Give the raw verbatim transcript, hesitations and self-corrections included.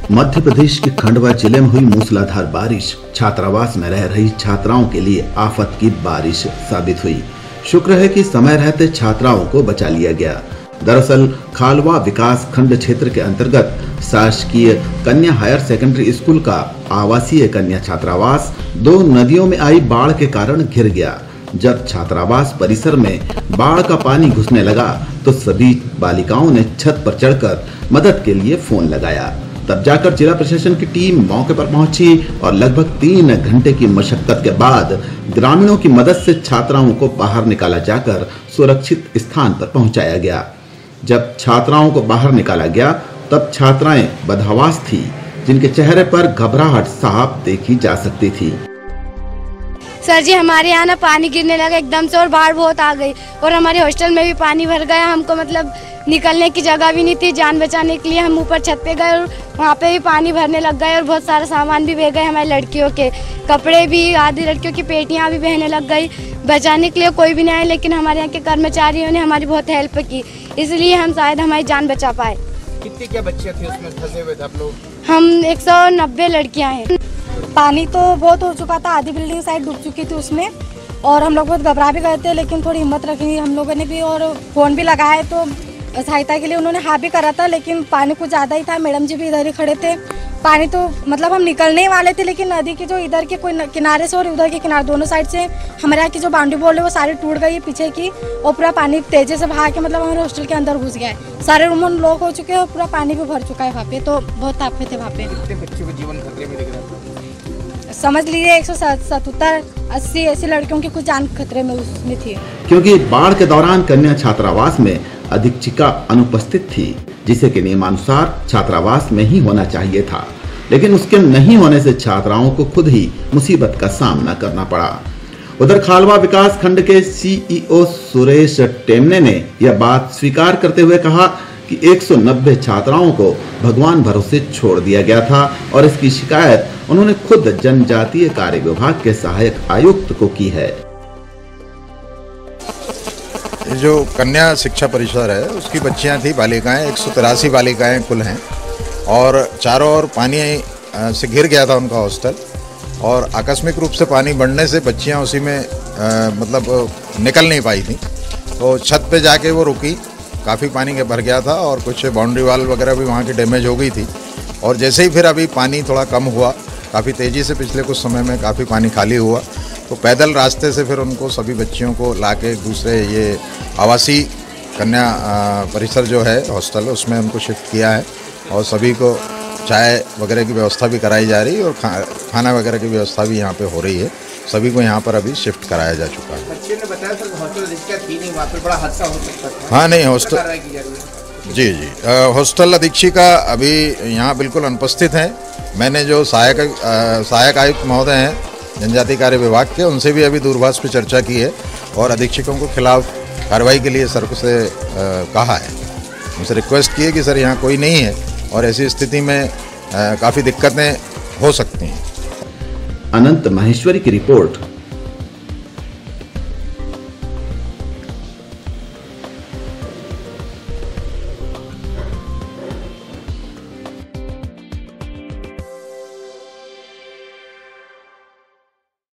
मध्य प्रदेश के खंडवा जिले में हुई मूसलाधार बारिश छात्रावास में रह रही छात्राओं के लिए आफत की बारिश साबित हुई। शुक्र है कि समय रहते छात्राओं को बचा लिया गया। दरअसल खालवा विकास खंड क्षेत्र के अंतर्गत शासकीय कन्या हायर सेकेंडरी स्कूल का आवासीय कन्या छात्रावास दो नदियों में आई बाढ़ के कारण घिर गया। जब छात्रावास परिसर में बाढ़ का पानी घुसने लगा तो सभी बालिकाओं ने छत पर चढ़कर मदद के लिए फोन लगाया। तब जाकर जिला प्रशासन की टीम मौके पर पहुंची और लगभग तीन घंटे की मशक्कत के बाद ग्रामीणों की मदद से छात्राओं को बाहर निकाला जाकर सुरक्षित स्थान पर पहुंचाया गया। जब छात्राओं को बाहर निकाला गया तब छात्राएं बदहवास थी, जिनके चेहरे पर घबराहट साफ देखी जा सकती थी। सर जी, हमारे यहाँ ना पानी गिरने लगा एकदम से और बाढ़ बहुत आ गई और हमारे हॉस्टल में भी पानी भर गया। हमको मतलब निकलने की जगह भी नहीं थी। जान बचाने के लिए हम ऊपर छत पे गए और वहाँ पे भी पानी भरने लग गए और बहुत सारा सामान भी बह गए। हमारी लड़कियों के कपड़े भी, आधी लड़कियों की पेटियाँ भी बहने लग गई। बचाने के लिए कोई भी नहीं आया, लेकिन हमारे यहाँ के कर्मचारियों ने हमारी बहुत हेल्प की, इसलिए हम शायद हमारी जान बचा पाए। कितनी क्या बच्चियाँ थी उसमें फंसे हुए थे आप लोग? हम एक सौ नब्बे लड़कियाँ हैं। पानी तो बहुत हो चुका था, आधी बिल्डिंग साइड डूब चुकी थी उसमें और हम लोग बहुत घबरा भी गए थे, लेकिन थोड़ी हिम्मत रखी हम लोगों ने भी और फोन भी लगाया तो सहायता के लिए उन्होंने हाँ भी करा था, लेकिन पानी कुछ ज़्यादा ही था। मैडम जी भी इधर ही खड़े थे। पानी तो मतलब हम निकलने ही वाले थे, लेकिन नदी के जो इधर के कोई किनारे से और उधर के किनारे दोनों साइड से हमारे यहाँ की जो बाउंड्री वॉल है वो सारी टूट गई पीछे की और पूरा पानी तेजी से बहा के मतलब हमारे हॉस्टल के अंदर घुस गया है। सारे रूम लॉक हो चुके हैं और पूरा पानी भी भर चुका है वहाँ पे, तो बहुत तापे थे वहाँ पे। कितने बच्चों के जीवन खतरे में दिख रहा था? समझ लीजिए एक सौ सतहत्तर अस्सी ऐसी लड़कियों की कुछ जान खतरे में उसमें थी, क्योंकि बाढ़ के दौरान कन्या छात्रावास में अधीक्षिका अनुपस्थित थी, जिसे के नियमानुसार छात्रावास में ही होना चाहिए था, लेकिन उसके नहीं होने से छात्राओं को खुद ही मुसीबत का सामना करना पड़ा। उधर खालवा विकास खंड के सीईओ सुरेश टेमने ने यह बात स्वीकार करते हुए कहा कि एक सौ नब्बे छात्राओं को भगवान भरोसे छोड़ दिया गया था और इसकी शिकायत उन्होंने खुद जनजातीय कार्य विभाग के सहायक आयुक्त को की है। जो कन्या शिक्षा परिसर है उसकी बच्चियां थी, बालिकाएं एक सौ तिरासी बालिकाएं कुल हैं और चारों ओर पानी से घिर गया था उनका हॉस्टल और आकस्मिक रूप से पानी बढ़ने से बच्चियां उसी में आ, मतलब निकल नहीं पाई थी, तो छत पे जाके वो रुकी। काफ़ी पानी के भर गया था और कुछ बाउंड्री वाल वगैरह भी वहाँ की डैमेज हो गई थी और जैसे ही फिर अभी पानी थोड़ा कम हुआ, काफ़ी तेज़ी से पिछले कुछ समय में काफ़ी पानी खाली हुआ, तो पैदल रास्ते से फिर उनको सभी बच्चियों को लाके दूसरे ये आवासीय कन्या परिसर जो है हॉस्टल उसमें उनको शिफ्ट किया है और सभी को चाय वगैरह की व्यवस्था भी कराई जा रही है और खा, खाना वगैरह की व्यवस्था भी यहाँ पे हो रही है। सभी को यहाँ पर अभी शिफ्ट कराया जा चुका है। बच्चे ने बताया सर हॉस्टल अधीक्षक थी नहीं, वहाँ पे बड़ा हादसा हो सकता था। हाँ नहीं, हॉस्टल जी जी हॉस्टल अधीक्षिका अभी यहाँ बिल्कुल अनुपस्थित हैं। मैंने जो सहायक सहायक आयुक्त महोदय हैं जनजातीय कार्य विभाग के, उनसे भी अभी दूरभाष पर चर्चा की है और अधीक्षकों को खिलाफ कार्रवाई के लिए सर से कहा है। उनसे रिक्वेस्ट की है कि सर यहाँ कोई नहीं है और ऐसी स्थिति में काफ़ी दिक्कतें हो सकती हैं। अनंत माहेश्वरी की रिपोर्ट।